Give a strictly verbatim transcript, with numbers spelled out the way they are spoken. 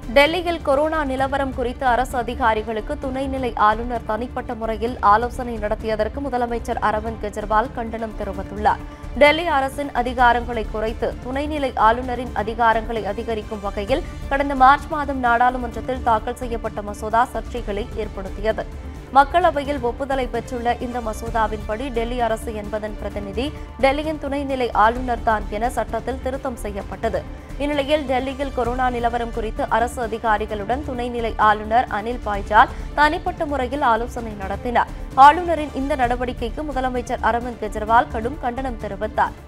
டெல்லியில் கொரோனா நிலவரம் குறித்து அரசு அதிகாரிகளுக்கு துணைநிலை ஆளுநர் தனிப்பட்ட முறையில் ஆலோசனை நடத்தியதற்கு முதலமைச்சர் அரவிந்த் கெஜ்ரிவால் கண்டனம் தெரிவித்துள்ளார். டெல்லி அரசின் அதிகாரங்களை குறைத்து துணைநிலை ஆளுநரின் அதிகாரங்களை அதிகரிக்கும் வகையில் கடந்த மார்ச் மாதம் நாடாளுமன்றத்தில் தாக்கல் செய்யப்பட்ட மசோதா சர்ச்சைகளை ஏற்படுத்தியது. மக்களவையில் ஒப்புதலை பெற்றுள்ள இந்த மசோதாவின்படி டெல்லி அரசு என்பதன் பிரதிநிதி டெல்லியின் துணைநிலை ஆளுநர் தான் என சட்டத்தில் திருத்தம் செய்யப்பட்டது. இந்நிலையில் டெல்லியில் கொரோனா நிலவரம் குறித்து அரசு அதிகாரிகளுடன் துணைநிலை ஆளுநர் அனில் பாய்ஜால் தனிப்பட்ட முறையில் ஆலோசனை நடத்தினார். ஆளுநரின் இந்த நடவடிக்கைக்கு முதலமைச்சர் அரவிந்த் கெஜ்ரிவால் கடும் கண்டனம் தெரிவித்தார்.